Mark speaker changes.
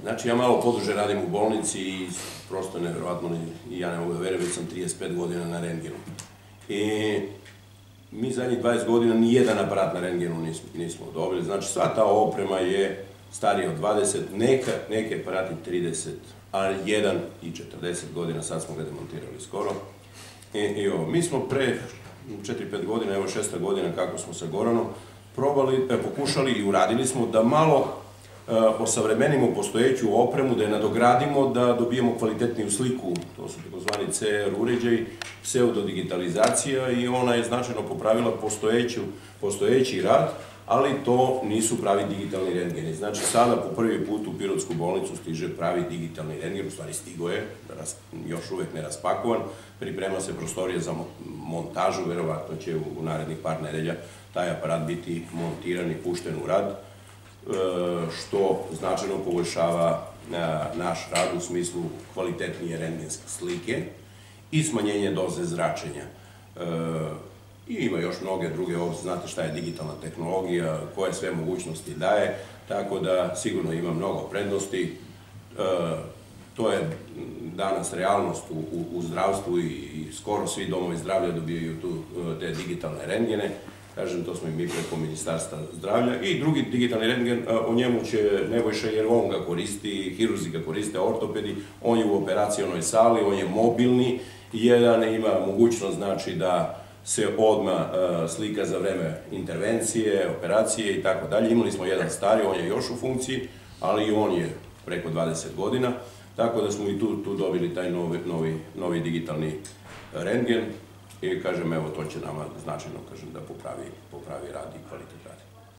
Speaker 1: Znači, ja malo poduže radim u bolnici i prosto nevjerovatno, i ja ne mogu da verujem, već sam 35 godina na rentgenu. I mi zadnjih 20 godina nijedan aparat na rentgenu nismo dobili. Znači, sva ta oprema je starija od 20, neke aparati 30, a jedan i 40 godina, sad smo ga demontirali skoro. Mi smo pre 4-5 godina, evo 6. godina kako smo sa Goranom, pokušali i uradili smo da malo osavremenimo postojeću opremu, da je nadogradimo, da dobijemo kvalitetniju sliku, to su takozvani CR uređaji, pseudodigitalizacija, i ona je značajno popravila postojeći rad, ali to nisu pravi digitalni rentgeni. Znači, sada po prvi put u Pirotsku bolnicu stiže pravi digitalni rentgen, u stvari stigo je, još uvek ne raspakovan, priprema se prostorija za montažu, verovatno će u narednih par nedelja taj aparat biti montiran i pušten u rad, što značajno poboljšava naš rad u smislu kvalitetnije rentgenske slike i smanjenje doze zračenja. I ima još mnoge druge opcije, znate šta je digitalna tehnologija, koje sve mogućnosti daje, tako da sigurno ima mnogo prednosti. To je danas realnost u zdravstvu i skoro svi domovi zdravlja dobijaju te digitalne rentgene. Kažem, to smo i mi preko Ministarstva zdravlja. I drugi digitalni rentgen, o njemu će Nebojša, jer on ga koristi, hirurzi ga koriste, ortopedi, on je u operacionoj sali, on je mobilni, jedan ima mogućnost, znači, da se odmah slika za vreme intervencije, operacije i tako dalje. Imali smo jedan stari, on je još u funkciji, ali i on je preko 20 godina, tako da smo i tu dobili taj novi digitalni rentgen i, kažem, evo, to će nama značajno, kažem, da popravi rad i kvalitet rada.